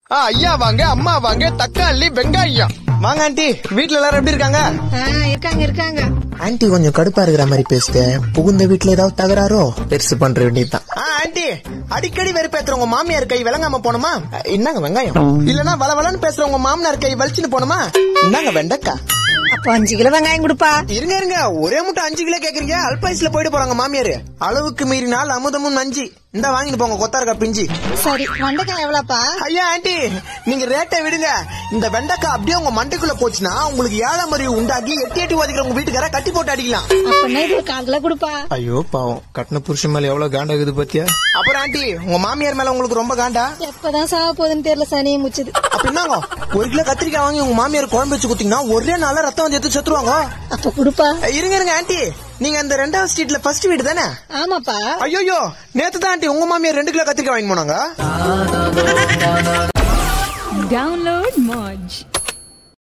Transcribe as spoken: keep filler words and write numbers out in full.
ஐயா வாங்க, அம்மா வாங்க, தக்காளி வெங்காயம் வாங்க. ஆண்டி வீட்டுல எல்லாரும் எப்படி இருக்காங்க? இருக்காங்க இருக்காங்க. ஆண்டி கொஞ்சம் கடுப்பா இருக்கிற மாதிரி பேசுத. புகுந்த வீட்டுல ஏதாவது தகராறோ பெருசு பண்ற வேண்டியதுதான். ஆண்டி அடிக்கடி வெறுப்பேத்துறவங்க மாமியார் கை விளங்காம போனோமா? இன்னாங்க வெங்காயம். இல்லன்னா வளவலன்னு பேசுறவங்க மாமனார் கை வலிச்சுன்னு போனோமா? இன்னாங்க வெண்டக்கா. அப்ப அஞ்சு கிலோ வெங்காயம் கொடுப்பா. இருங்க இருங்க, ஒரே முட்டை அஞ்சு கிலோ கேக்குறீங்க? அல்பாயுஸ்ல போயிட்டு போறாங்க மாமியாரு. அளவுக்கு மீறினால் அமுதமும் நஞ்சு. இந்த வாங்கிட்டு போங்க கொத்தாருக்கா பிஞ்சி. சரி, வெண்டைக்காய் எவ்வளவுப்பா? ஐயா ஆண்டி நீங்க ரேட்டை விடுங்க. இந்த வெண்டைக்காய் அப்படியே உங்க மண்டைக்குள்ள போச்சுன்னா உங்களுக்கு ஏழாம் அறிவு உண்டாக்கி எட்டி எட்டி ஓதிக்கிற உங்க வீட்டுக்கார கட்டி போட்டு அடிக்கலாம். அப்ப இது கால் கிலோ கொடுப்பா. ஐயோ பாவம், கட்டின புருஷன் மேல எவ்வளவு காண்டா இருக்குது பாத்தியா? அப்புறம் ஆண்டி உங்க மாமியார் மேல உங்களுக்கு ரொம்ப காண்டா? எப்பதான் சாக போகுதுன்னு தெரியல, சனியை முச்சுது. அப்படின்னாங்க ஒரு கிலோ கத்திரிக்காய் வாங்கி உங்க மாமியார் குழம்பு வச்சு குத்தீங்கன்னா ஒரே நாள ரத்தம் வந்து எடுத்து செத்துருவாங்க. அப்ப கொடுப்பா. இருங்க இருங்க ஆண்டி, நீங்க அந்த ரெண்டாவது ஸ்ட்ரீட்ல ஃபர்ஸ்ட் வீடு தானே? ஆமாப்பா. ஐயோ நேத்து தான் ஆண்டி உங்க மாமியார் ரெண்டு கிலோ கத்திரிக்காய் வாங்கி போனாங்க. Download Moj.